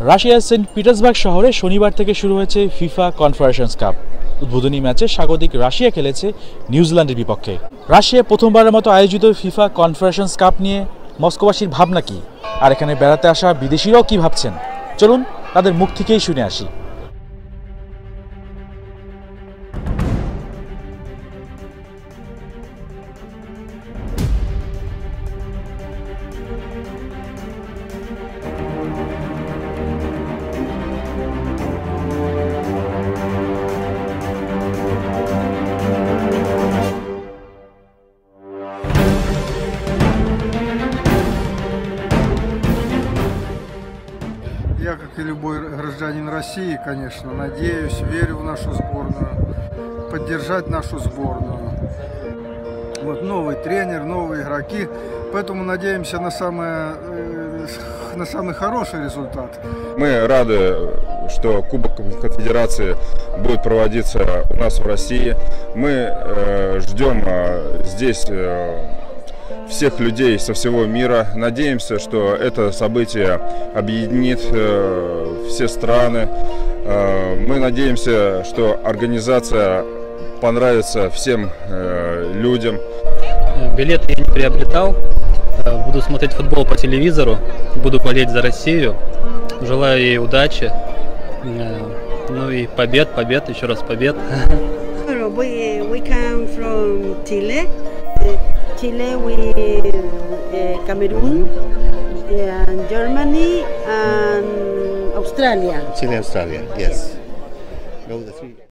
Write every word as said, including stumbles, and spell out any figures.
রাশিয়ার Saint Petersburg শহরে শনিবার থেকে শুরু হয়েছে ফিফা কনফেডারেশনস কাপ। উদ্বোধনী ম্যাচে স্বাগতিক রাশিয়া খেলেছে নিউজিল্যান্ডের বিপক্ষে। রাশিয়া প্রথমবারের মতো আয়োজিত ফিফা কনফেডারেশনস কাপ নিয়ে মস্কোবাসীর ভাবনা কি, আর এখানে বেড়াতে আসা বিদেশিরাও কি ভাবছেন, চলুন তাদের মুখ থেকেই শুনে আসি। Я, как и любой гражданин России, конечно, надеюсь, верю в нашу сборную, поддержать нашу сборную. Вот новый тренер, новые игроки, поэтому надеемся на, самое, на самый хороший результат. Мы рады, что Кубок Конфедерации будет проводиться у нас в России. Мы э, ждем э, здесь э, всех людей со всего мира. Надеемся, что это событие объединит э, все страны. Э, мы надеемся, что организация понравится всем э, людям. Билеты я не приобретал. Буду смотреть футбол по телевизору. Буду болеть за Россию. Желаю ей удачи. Ну и побед, побед, еще раз побед. We, we come from Chile. Chile, we uh, Cameroon, and Germany, and Australia. Chile, Australia, yes. Go the three.